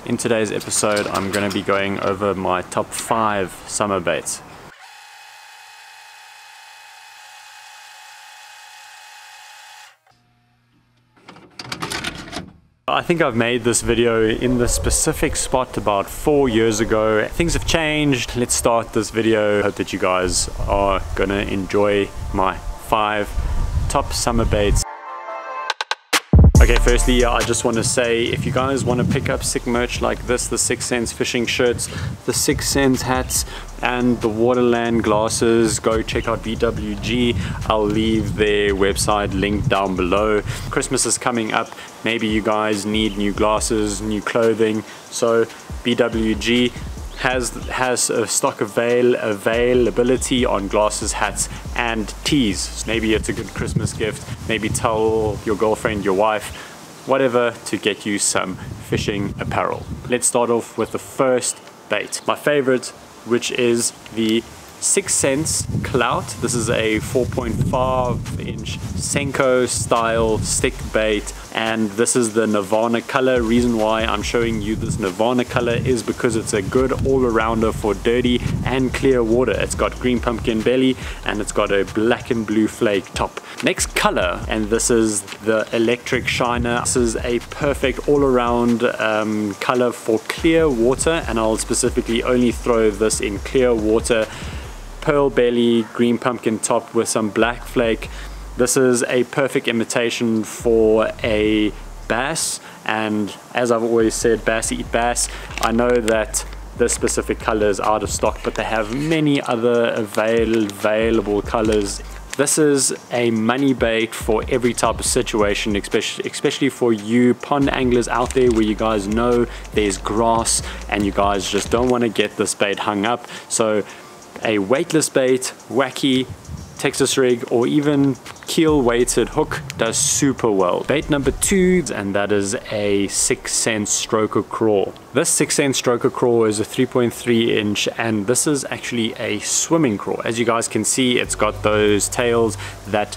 In today's episode, I'm going to be going over my top 5 summer baits. I think I've made this video in the specific spot about 4 years ago. Things have changed. Let's start this video. Hope that you guys are gonna enjoy my 5 top summer baits. Okay, firstly, I just want to say, if you guys want to pick up sick merch like this, the 6 Sense fishing shirts, the 6 Sense hats, and the Waterland glasses, go check out BWG. I'll leave their website linked down below. Christmas is coming up. Maybe you guys need new glasses, new clothing. So BWG has a stock availability on glasses, hats, and tees. Maybe it's a good Christmas gift. Maybe tell your girlfriend, your wife, whatever, to get you some fishing apparel. Let's start off with the first bait. My favorite, which is the 6 Sense Clout. This is a 4.5-inch Senko style stick bait, and this is the Nirvana color. Reason why I'm showing you this Nirvana color is because it's a good all-arounder for dirty and clear water. It's got green pumpkin belly and it's got a black and blue flake top. Next color, and this is the Electric Shiner. This is a perfect all-around color for clear water, and I'll specifically only throw this in clear water. Pearl belly, green pumpkin top with some black flake. This is a perfect imitation for a bass, and as I've always said, bass eat bass. I know that this specific color is out of stock, but they have many other available colors. This is a money bait for every type of situation, especially for you pond anglers out there where you guys know there's grass and you guys just don't want to get this bait hung up. So a weightless bait, wacky, Texas rig, or even keel weighted hook does super well. Bait number 2, and that is a 6 Sense Stroker Craw. This 6 Sense Stroker Craw is a 3.3-inch, and this is actually a swimming craw. As you guys can see, it's got those tails that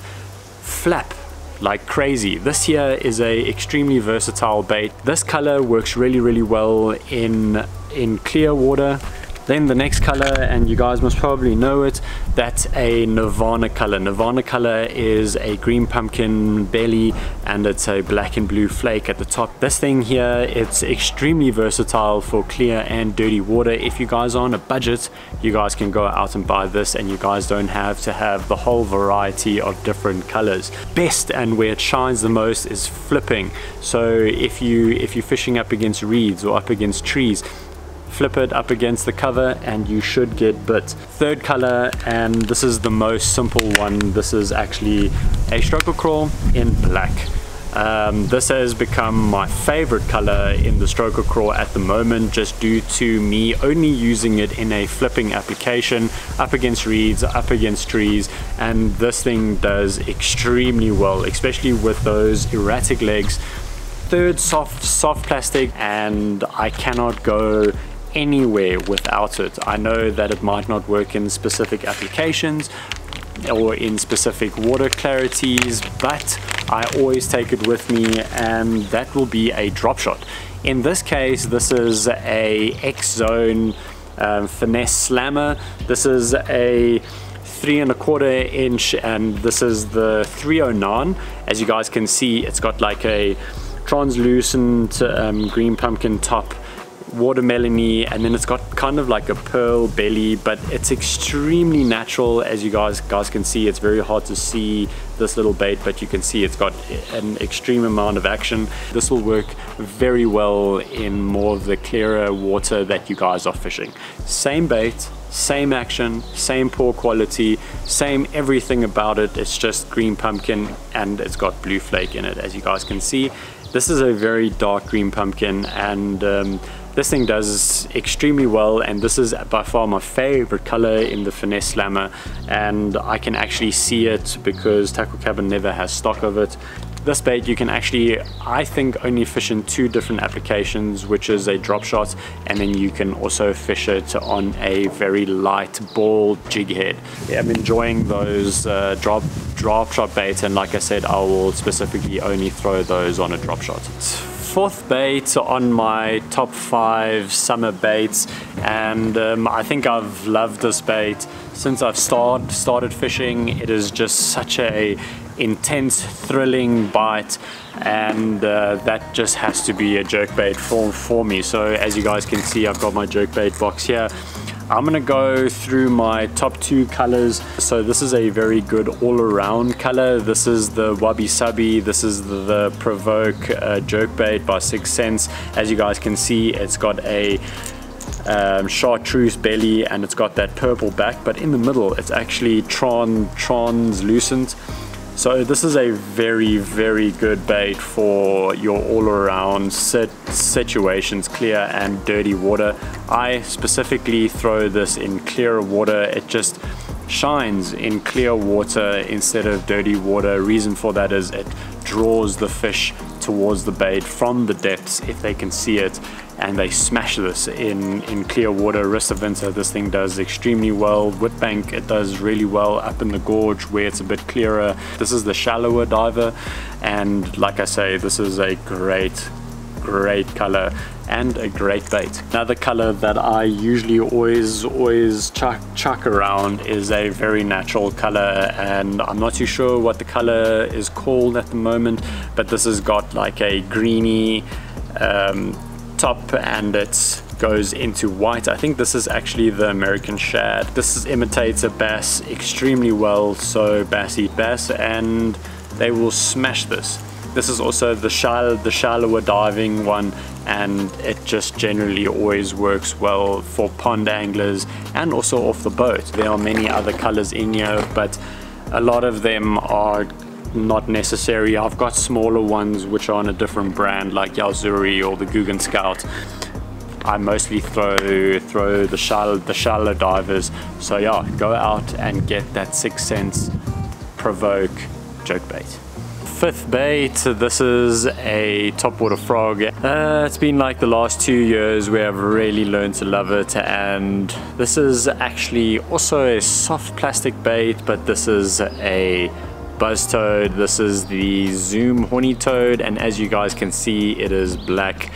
flap like crazy. This here is a extremely versatile bait. This color works really well in clear water. Then the next color, and you guys must probably know it, that's a Nirvana color. Nirvana color is a green pumpkin belly and it's a black and blue flake at the top. This thing here, it's extremely versatile for clear and dirty water. If you guys are on a budget, you guys can go out and buy this, and you guys don't have to have the whole variety of different colors. Best, and where it shines the most, is flipping. So if you're fishing up against reeds or up against trees, flip it up against the cover and you should get bit. Third color, and this is the most simple one, this is actually a Stroker Craw in black. This has become my favorite color in the Stroker Craw at the moment, just due to me only using it in a flipping application, up against reeds, up against trees, and this thing does extremely well, especially with those erratic legs. Third, soft plastic, and I cannot go anywhere without it. I know that it might not work in specific applications or in specific water clarities, but I always take it with me, and that will be a drop shot. In this case, this is a Xzone Finesse slammer. This is a 3.25 inch, and this is the 309. As you guys can see, it's got like a translucent green pumpkin top, watermelony, and then it's got kind of like a pearl belly, but it's extremely natural. As you guys can see, it's very hard to see this little bait, but you can see it's got an extreme amount of action. This will work very well in more of the clearer water that you guys are fishing. Same bait, same action, same pour quality, same everything about it. It's just green pumpkin and it's got blue flake in it. As you guys can see, this is a very dark green pumpkin, and this thing does extremely well, and this is by far my favorite color in the Finesse slammer, and I can actually see it because Tackle Cabin never has stock of it. This bait you can actually, I think, only fish in 2 different applications, which is a drop shot, and then you can also fish it on a very light ball jig head. Yeah, I'm enjoying those drop shot baits, and like I said, I will specifically only throw those on a drop shot. fourth bait on my top 5 summer baits, and I think I've loved this bait since I've started fishing. It is just such a intense, thrilling bite, and that just has to be a jerkbait for me. So as you guys can see, I've got my jerkbait box here. I'm gonna go through my top 2 colors. So this is a very good all-around color. This is the Wabi Sabi. This is the Provoke jerkbait by Sense. As you guys can see, it's got a chartreuse belly and it's got that purple back, but in the middle it's actually translucent. So this is a very, very good bait for your all-around situations, clear and dirty water. I specifically throw this in clear water. It just shines in clear water instead of dirty water. Reason for that is it draws the fish towards the bait from the depths if they can see it, and they smash this in clear water. Ristavinta, this thing does extremely well. Whitbank, it does really well up in the gorge where it's a bit clearer. This is the shallower diver, and like I say, this is a great color and a great bait. Another color that I usually always chuck around is a very natural color, and I'm not too sure what the color is called at the moment, but this has got like a greeny top and it goes into white. I think this is actually the American shad. This imitates a bass extremely well, so bass eat bass and they will smash this. This is also the shallower diving one, and it just generally always works well for pond anglers and also off the boat. There are many other colors in here, but a lot of them are not necessary. I've got smaller ones which are on a different brand like Yalzuri or the Guggen Scout. I mostly throw the shallow divers. So yeah, go out and get that Sense Provoke jerkbait. Fifth bait, this is a topwater frog. It's been like the last 2 years where I've really learned to love it, and this is actually also a soft plastic bait, but this is a buzz toad. This is the Zoom horny toad, and as you guys can see, it is black.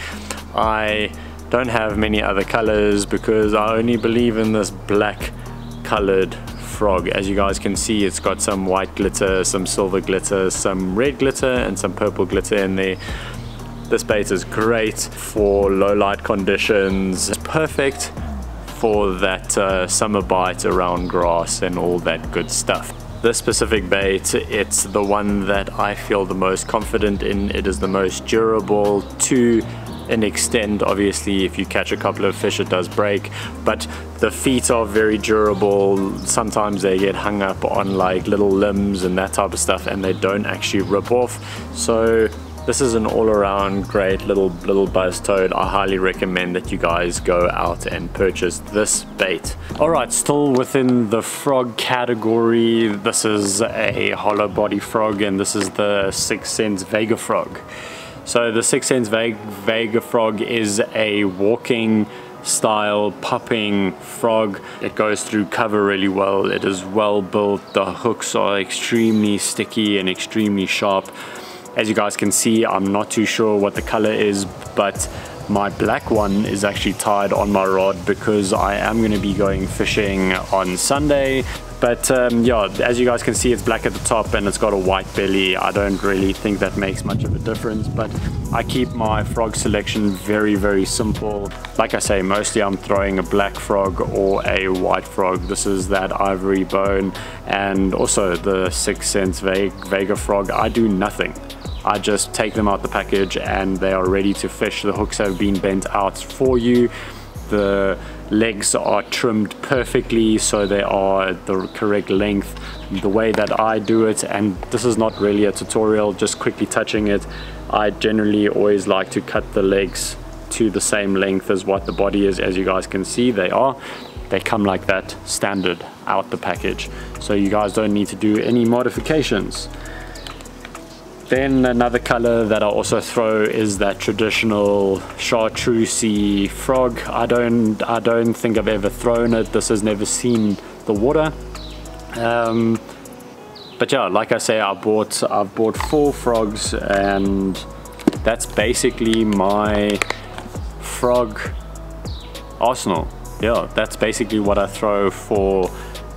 I don't have many other colors because I only believe in this black colored frog. As you guys can see, it's got some white glitter, some silver glitter, some red glitter and some purple glitter in there. This bait is great for low light conditions. It's perfect for that summer bite around grass and all that good stuff. This specific bait, it's the one that I feel the most confident in. It is the most durable to an extent. Obviously, if you catch a couple of fish, it does break, but the feet are very durable. Sometimes they get hung up on like little limbs and that type of stuff, and they don't actually rip off. So this is an all-around great little buzz toad. I highly recommend that you guys go out and purchase this bait. Alright, still within the frog category, this is a hollow body frog, and this is the Sense Vega frog. So the Sense Vega frog is a walking style popping frog. It goes through cover really well. It is well built. The hooks are extremely sticky and extremely sharp. As you guys can see, I'm not too sure what the color is, but my black one is actually tied on my rod because I am going to be going fishing on Sunday. But yeah, as you guys can see, it's black at the top and it's got a white belly. I don't really think that makes much of a difference, but I keep my frog selection very, very simple. Like I say, mostly I'm throwing a black frog or a white frog. This is that ivory bone, and also the Sense Vega frog. I do nothing. I just take them out the package and they are ready to fish. The hooks have been bent out for you. The legs are trimmed perfectly, so they are the correct length, the way that I do it. And this is not really a tutorial, just quickly touching it. I generally always like to cut the legs to the same length as what the body is. As you guys can see, they come like that, standard out the package, so you guys don't need to do any modifications. Then another color that I also throw is that traditional chartreusey frog. I don't think I've ever thrown it. This has never seen the water. But yeah, like I say, I've bought 4 frogs, and that's basically my frog arsenal. Yeah, that's basically what I throw for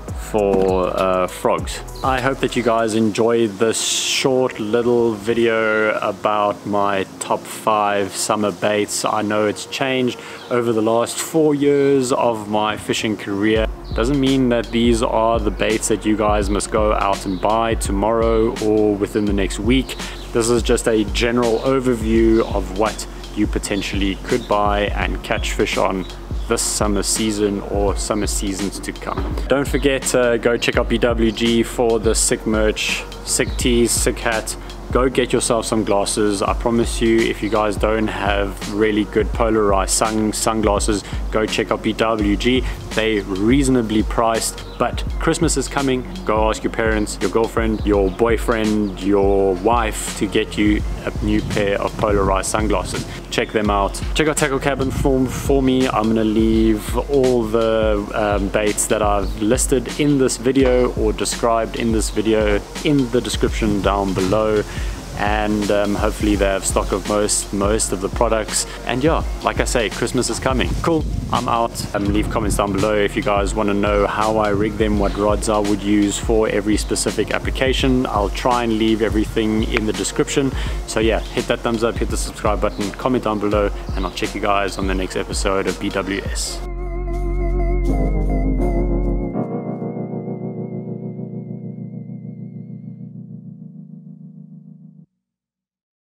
frogs. I hope that you guys enjoyed this short little video about my top 5 summer baits. I know it's changed over the last 4 years of my fishing career. Doesn't mean that these are the baits that you guys must go out and buy tomorrow or within the next week. This is just a general overview of what you potentially could buy and catch fish on this summer season or summer seasons to come. Don't forget to go check out BWG for the sick merch, sick tees, sick hat. Go get yourself some glasses. I promise you, if you guys don't have really good polarized sunglasses, go check out BWG. They're reasonably priced, but Christmas is coming. Go ask your parents, your girlfriend, your boyfriend, your wife to get you a new pair of polarized sunglasses. Check them out. Check out Tackle Cabin for me. I'm gonna leave all the baits that I've listed in this video or described in this video in the description down below, and hopefully they have stock of most of the products. And yeah, like I say, Christmas is coming. Cool, I'm out. Leave comments down below if you guys want to know how I rig them, what rods I would use for every specific application. I'll try and leave everything in the description. So yeah, hit that thumbs up, hit the subscribe button, comment down below, and I'll check you guys on the next episode of BWS.